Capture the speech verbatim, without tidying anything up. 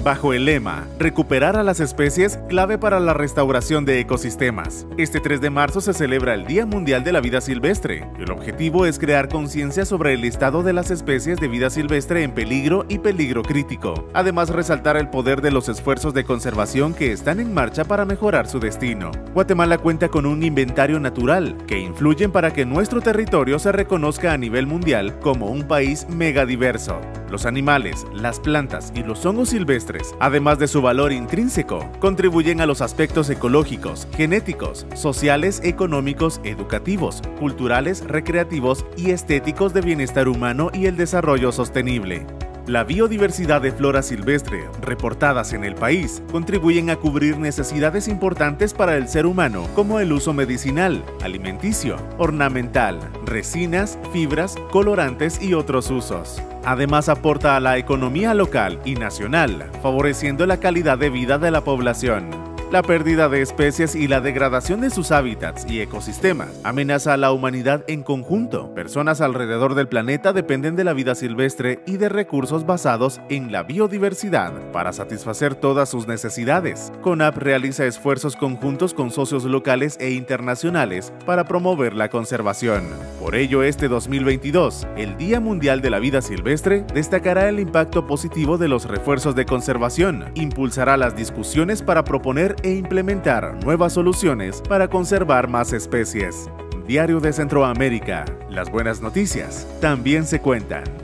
bajo el lema "Recuperar a las especies, clave para la restauración de ecosistemas". Este tres de marzo se celebra el Día Mundial de la Vida Silvestre. El objetivo es crear conciencia sobre el estado de las especies de vida silvestre en peligro y peligro crítico. Además, resaltar el poder de los esfuerzos de conservación que están en marcha para mejorar su destino. Guatemala cuenta con un inventario natural que influyen para que nuestro territorio se reconozca a nivel mundial como un país megadiverso. Los animales, las plantas y los hongos silvestres, además de su valor intrínseco, contribuyen a los aspectos ecológicos, genéticos, sociales, económicos, educativos, culturales, recreativos y estéticos de bienestar humano y el desarrollo sostenible. La biodiversidad de flora silvestre reportadas en el país contribuyen a cubrir necesidades importantes para el ser humano, como el uso medicinal, alimenticio, ornamental, resinas, fibras, colorantes y otros usos. Además, aporta a la economía local y nacional, favoreciendo la calidad de vida de la población. La pérdida de especies y la degradación de sus hábitats y ecosistemas amenaza a la humanidad en conjunto. Personas alrededor del planeta dependen de la vida silvestre y de recursos basados en la biodiversidad para satisfacer todas sus necesidades. CONAP realiza esfuerzos conjuntos con socios locales e internacionales para promover la conservación. Por ello, este dos mil veintidós, el Día Mundial de la Vida Silvestre, destacará el impacto positivo de los refuerzos de conservación, impulsará las discusiones para proponer e implementar nuevas soluciones para conservar más especies. Diario de Centroamérica. Las buenas noticias también se cuentan.